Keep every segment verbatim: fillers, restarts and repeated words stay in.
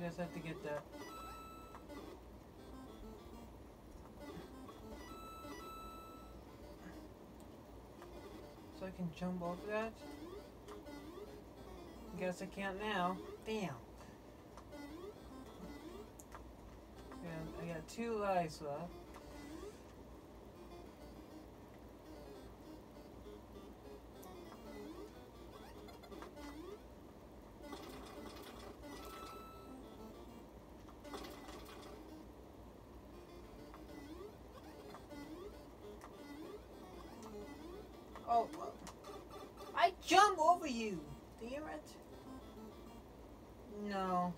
guess I have to get that. So I can jump over that? Guess I can't now. Damn. And I got two lives left. Oh, I jump over you. Damn it. No.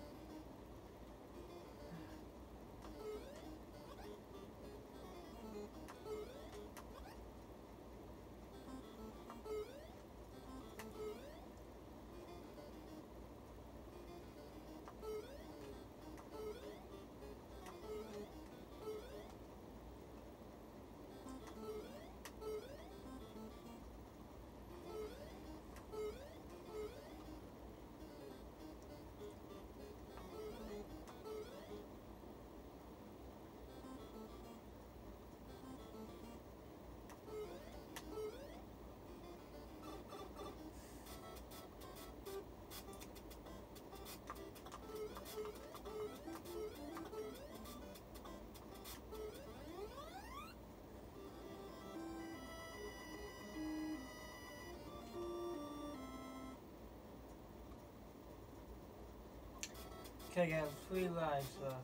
Okay, I have three lives left.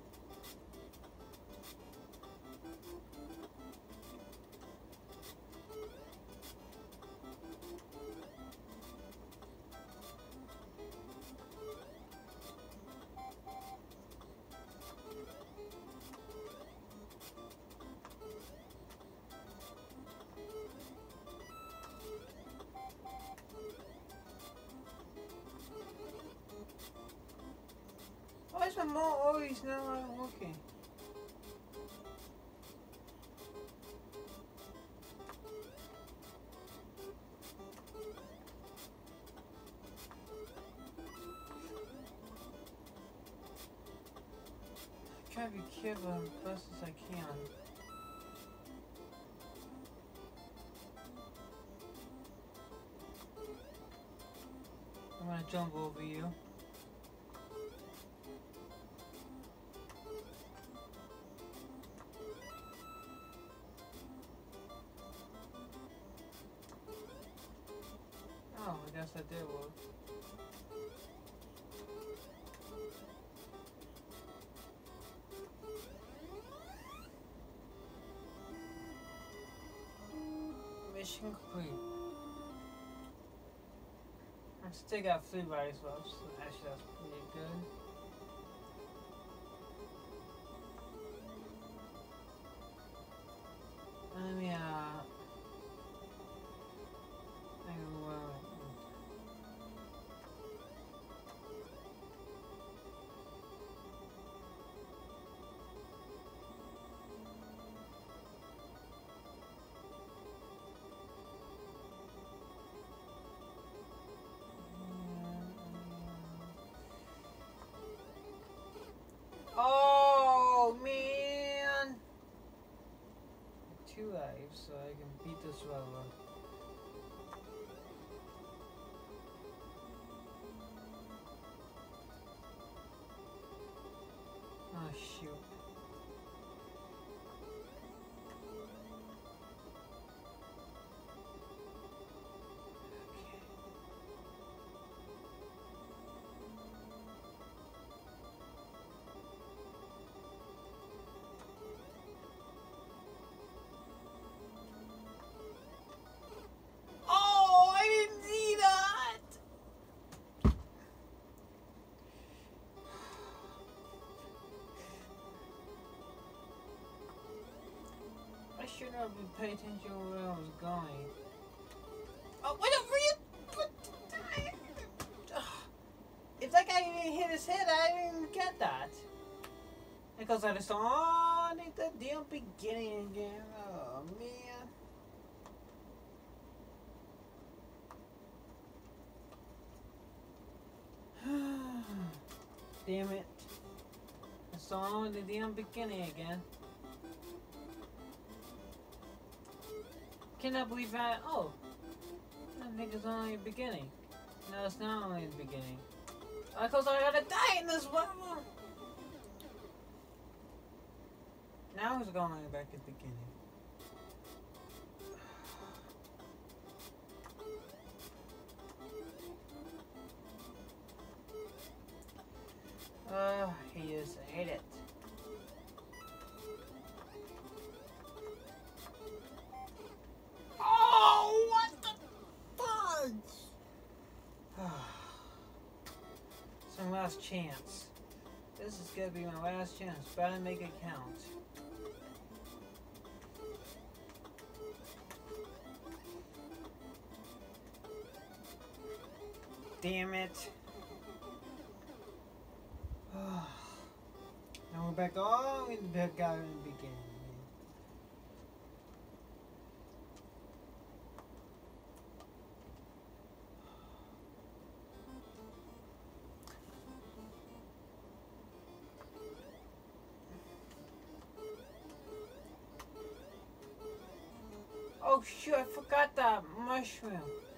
Why is my mom always not working? I try to be careful as best as I can. I'm gonna jump over you. Oh, I guess that did work. Mission complete. I still got three bodies left, so actually that's pretty good. Let me, uh... I don't know. Oh man! Two lives, so I can beat this level. Oh shoot. Oh, I didn't see that! I should have been paying attention where I was going. Oh, whatever you put. If that guy didn't hit his head, I didn't even get that. Because I just on at the damn beginning again. Oh man. Damn it. It's all in the damn beginning again. Cannot believe that. Oh, I think it's only the beginning. No, it's not only the beginning. Because I gotta die in this one. Now it's going back at the beginning. Uh, he is. I hate it. Oh, what the fudge? It's my last chance. This is gonna be my last chance. Better make it count. Damn it. Now we're back all in the guy in the beginning. Oh shoot, I forgot that mushroom.